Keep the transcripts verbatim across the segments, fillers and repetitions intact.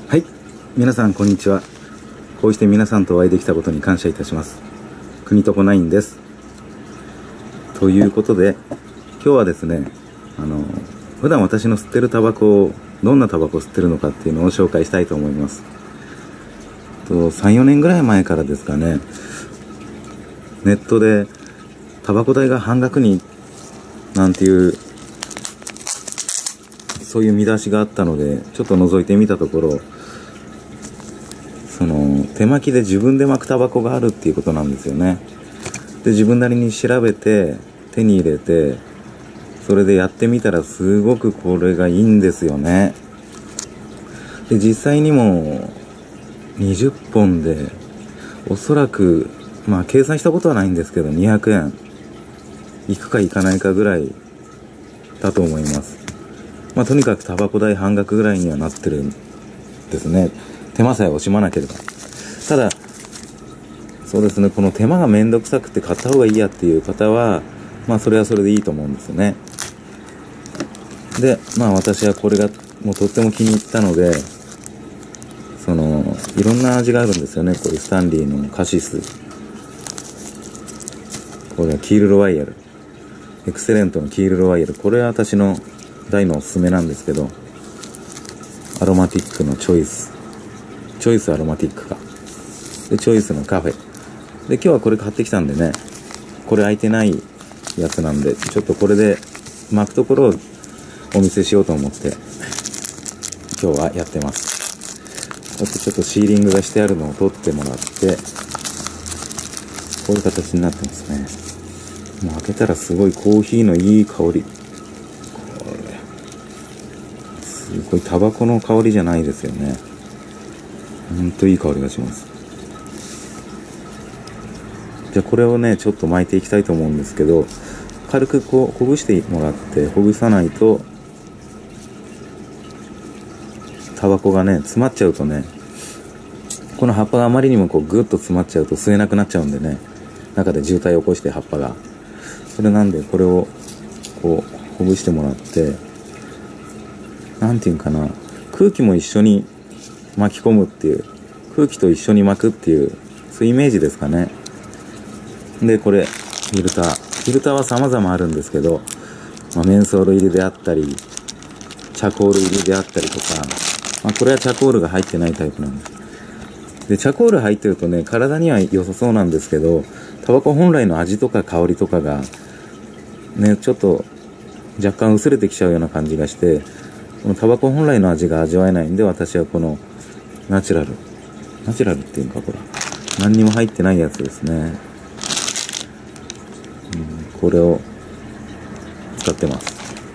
はい、皆さんこんにちは。こうして皆さんとお会いできたことに感謝いたします。国とこナインです。ということで、今日はですね、あの普段私の吸ってるタバコをどんなタバコを吸ってるのかっていうのを紹介したいと思います。とさん、よねんぐらい前からですかね、ネットでタバコ代が半額になんていうそういう見出しがあったので、ちょっと覗いてみたところ、その手巻きで自分で巻くタバコがあるっていうことなんですよね。で、自分なりに調べて手に入れて、それでやってみたらすごくこれがいいんですよね。で、実際にもにじゅっぽんでおそらく、まあ計算したことはないんですけどにひゃくえんいくかいかないかぐらいだと思います。まあとにかくタバコ代半額ぐらいにはなってるんですね。手間さえ惜しまなければ。ただそうですね、この手間がめんどくさくて買った方がいいやっていう方は、まあそれはそれでいいと思うんですよね。で、まあ私はこれがもうとっても気に入ったので、そのいろんな味があるんですよね。こういうスタンリーのカシス、これはキールロワイヤル、エクセレントのキールロワイヤル、これは私の大のおすすめなんですけど、アロマティックのチョイスチョイスアロマティックかで、チョイスのカフェで、今日はこれ買ってきたんでね、これ開いてないやつなんで、ちょっとこれで巻くところをお見せしようと思って今日はやってます。あとちょっとシーリングがしてあるのを取ってもらって、こういう形になってますね。もう開けたらすごいコーヒーのいい香り、これすごいタバコの香りじゃないですよね。ほんといい香りがします。じゃあこれをねちょっと巻いていきたいと思うんですけど、軽くこうほぐしてもらって、ほぐさないとタバコがね詰まっちゃうとね、この葉っぱがあまりにもこうグッと詰まっちゃうと吸えなくなっちゃうんでね、中で渋滞を起こして葉っぱが、それなんでこれをこうほぐしてもらって、なんていうかな、空気も一緒に巻き込むっていう、空気と一緒に巻くっていう、そういうイメージですかね。で、これフィルターフィルターは様々あるんですけど、まあ、メンソール入りであったりチャコール入りであったりとか、まあ、これはチャコールが入ってないタイプなんです。で、チャコール入ってるとね体には良さそうなんですけど、タバコ本来の味とか香りとかがねちょっと若干薄れてきちゃうような感じがして、このタバコ本来の味が味わえないんで、私はこのナチュラルナチュラルっていうか、これ何にも入ってないやつですね。うん、これを使ってます。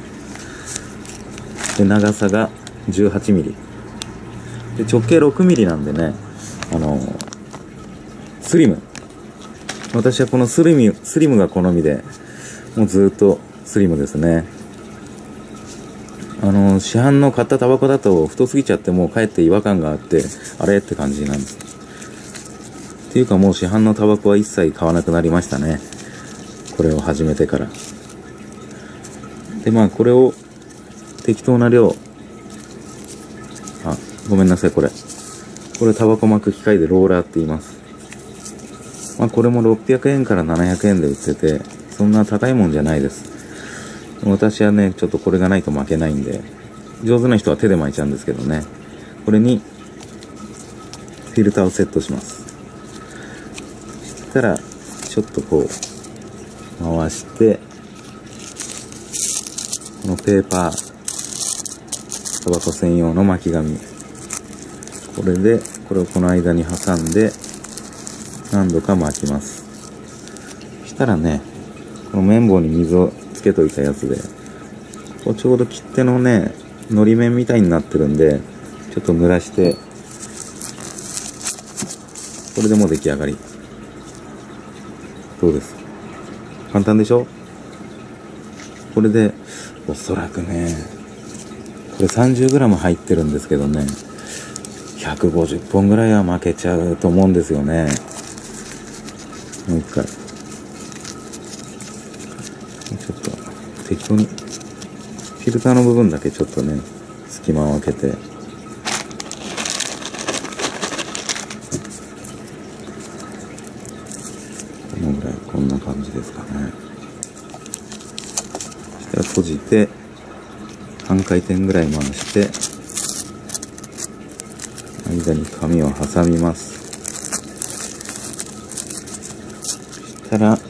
で、長さがじゅうはちミリで、直径ろくミリなんでね、あのスリム、私はこのスリムスリムが好みで、もうずっとスリムですね。あの市販の買ったタバコだと太すぎちゃって、もうかえって違和感があって、あれって感じなんです。っていうか、もう市販のタバコは一切買わなくなりましたね、これを始めてから。で、まあこれを適当な量、あ、ごめんなさい、これこれタバコ巻く機械でローラーって言います。まあこれもろっぴゃくえんからななひゃくえんで売ってて、そんな高いもんじゃないです。私はねちょっとこれがないと巻けないんで、上手な人は手で巻いちゃうんですけどね、これにフィルターをセットします。そしたらちょっとこう回して、このペーパータバコ専用の巻き紙、これでこれをこの間に挟んで何度か巻きます。そしたらね、この綿棒に水をつけといたやつで、こうちょうど切手のねのり面みたいになってるんで、ちょっと濡らして、これでもう出来上がり。どうです？簡単でしょ？これでおそらくね、これ さんじゅうグラム 入ってるんですけどね、ひゃくごじゅっぽんぐらいは負けちゃうと思うんですよね。もう一回ちょっと適当にフィルターの部分だけちょっとね隙間を空けて、 んな感じですかね。そしたら閉じて半回転ぐらい回して間に紙を挟みます。そしたら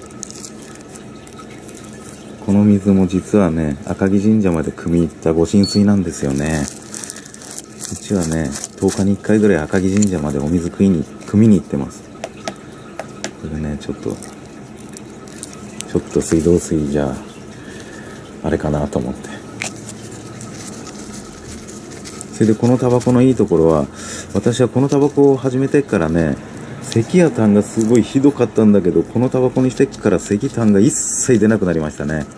この水も実はね、赤城神社まで汲み入った御神水なんですよね。うちはね、とおかにいっかいぐらい赤城神社までお水汲みに汲みに行ってます。これね、ちょっとちょっと水道水じゃあれかなと思って。それでこのタバコのいいところは、私はこのタバコを始めてからね、咳や痰がすごいひどかったんだけど、このタバコにしてから咳痰が一切出なくなりましたね。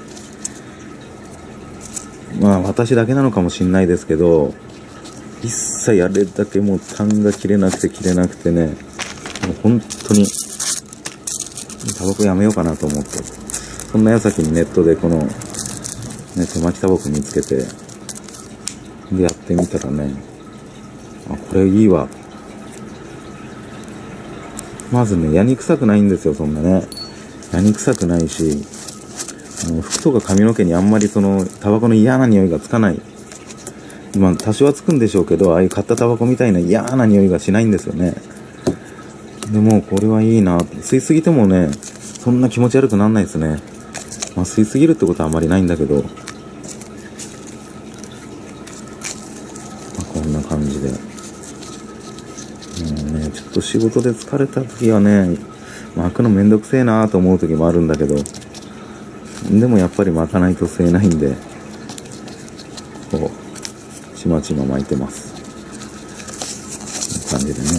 まあ私だけなのかもしんないですけど、一切あれだけもう痰が切れなくて切れなくてね、もう本当にタバコやめようかなと思って、そんな矢先にネットでこの、ね、手巻きタバコ見つけて、でやってみたらね、あ、これいいわ。まずね、やに臭くないんですよ、そんなね。やに臭くないし、あの服とか髪の毛にあんまりそのタバコの嫌な匂いがつかない。まあ多少はつくんでしょうけど、ああいう買ったタバコみたいな嫌な匂いがしないんですよね。でもこれはいいな。吸いすぎてもね、そんな気持ち悪くなんないですね。まあ吸いすぎるってことはあまりないんだけど、まあ、こんな感じで。もうね、ちょっと仕事で疲れた時はね、巻くのめんどくせえなと思う時もあるんだけど、でもやっぱり巻かないと吸えないんで、こうちまちま巻いてます。こんな感じでね。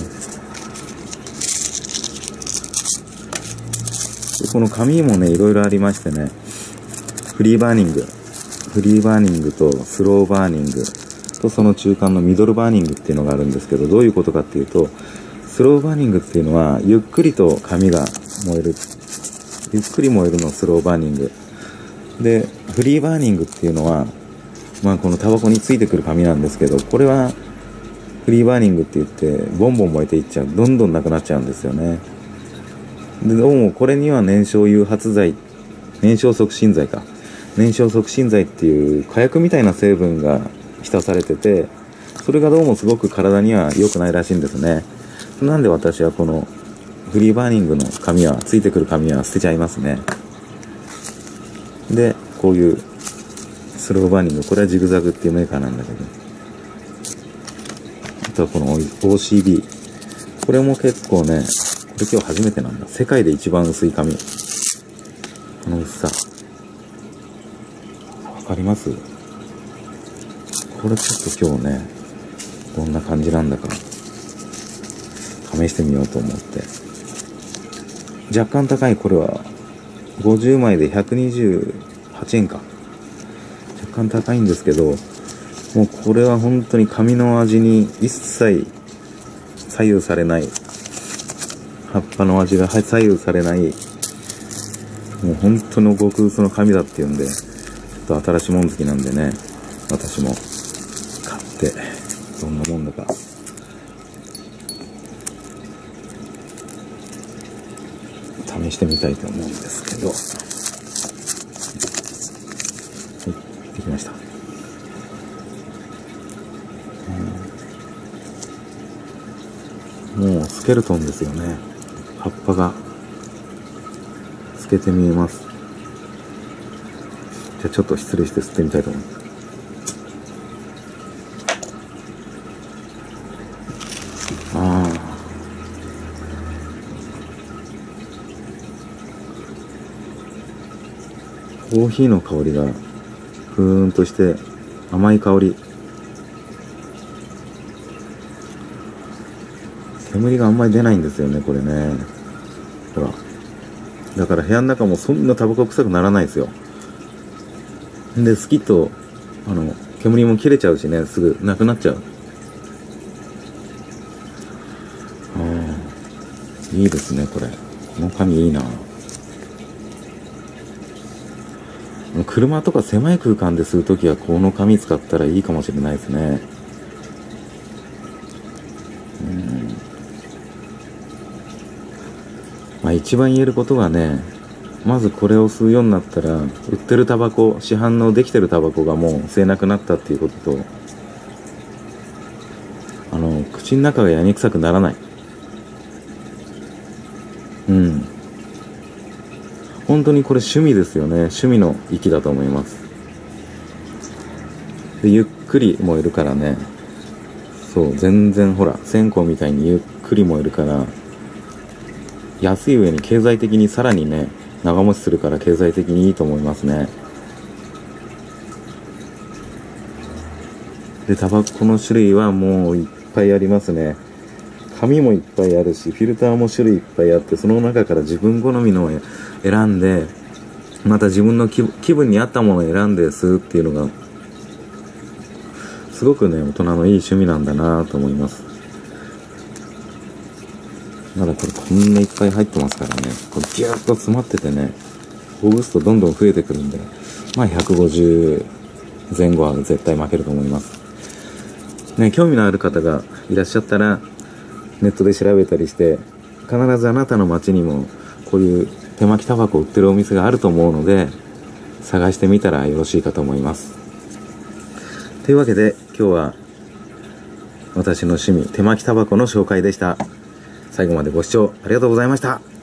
でこの紙もね、いろいろありましてね、フリーバーニングフリーバーニングとスローバーニングと、その中間のミドルバーニングっていうのがあるんですけど、どういうことかっていうと、スローバーニングっていうのはゆっくりと紙が燃える、ゆっくり燃えるのをスローバーニングで、フリーバーニングっていうのは、まあこのタバコについてくる紙なんですけど、これはフリーバーニングって言ってボンボン燃えていっちゃう、どんどんなくなっちゃうんですよね。でどうもこれには燃焼誘発剤、燃焼促進剤か燃焼促進剤っていう火薬みたいな成分が浸されてて、それがどうもすごく体には良くないらしいんですね。なんで私はこのフリーバーニングの紙は、ついてくる紙は捨てちゃいますね。でこういうスローバーニング、これはジグザグっていうメーカーなんだけど、あとはこの オーシービー、 これも結構ね、これ今日初めてなんだ。世界で一番薄い紙、この薄さわかります？これちょっと今日ね、どんな感じなんだか試してみようと思って。若干高い、これはごじゅうまいでひゃくにじゅうはちえんか。若干高いんですけど、もうこれは本当に紙の味に一切左右されない、葉っぱの味が左右されない、もう本当の極薄の紙だっていうんで、ちょっと新しいもん好きなんでね、私も買ってどんなもんだか試してみたいと思うんですけど、はい、できました。うん、もうスケルトンですよね。葉っぱが透けて見えます。じゃあちょっと失礼して吸ってみたいと思います。ああ、コーヒーの香りがふーんとして甘い香り。煙があんまり出ないんですよね、これね。ほら。だから部屋の中もそんなタバコ臭くならないですよ。で、スキッと、あの、煙も切れちゃうしね、すぐなくなっちゃう。ああ、いいですね、これ。この紙いいな。車とか狭い空間で吸うときはこの紙使ったらいいかもしれないですね。うん。まあ一番言えることはね、 まずこれを吸うようになったら、売ってるタバコ、市販のできてるタバコがもう吸えなくなったっていうことと、あの口の中がやに臭くならない。うん、本当にこれ趣味ですよね。趣味の域だと思います。でゆっくり燃えるからね。そう、全然ほら線香みたいにゆっくり燃えるから、安い上に経済的にさらにね、長持ちするから経済的にいいと思いますね。でタバコの種類はもういっぱいありますね。紙もいっぱいあるし、フィルターも種類いっぱいあって、その中から自分好みのを選んで、また自分の気分に合ったものを選んで吸うっていうのがすごくね、大人のいい趣味なんだなと思います。まだこれこんないっぱい入ってますからね。これギューッと詰まっててね、ほぐすとどんどん増えてくるんで、まあひゃくごじゅうぜん後は絶対負けると思います。ね、興味のある方がいらっしゃったら、ネットで調べたりして、必ずあなたの街にもこういう手巻きタバコを売ってるお店があると思うので、探してみたらよろしいかと思います。というわけで今日は私の趣味手巻きタバコの紹介でした。最後までご視聴ありがとうございました。